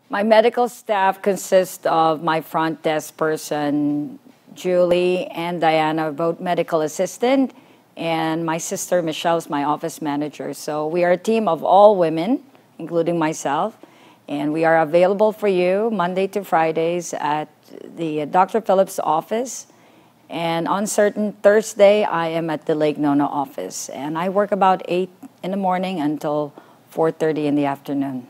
My medical staff consists of my front desk person, Julie, and Diana, both medical assistant, and my sister Michelle is my office manager. So we are a team of all women, including myself, and we are available for you Monday to Fridays at the Dr. Phillips office. And on certain Thursday, I am at the Lake Nona office, and I work about 8 in the morning until 4:30 in the afternoon.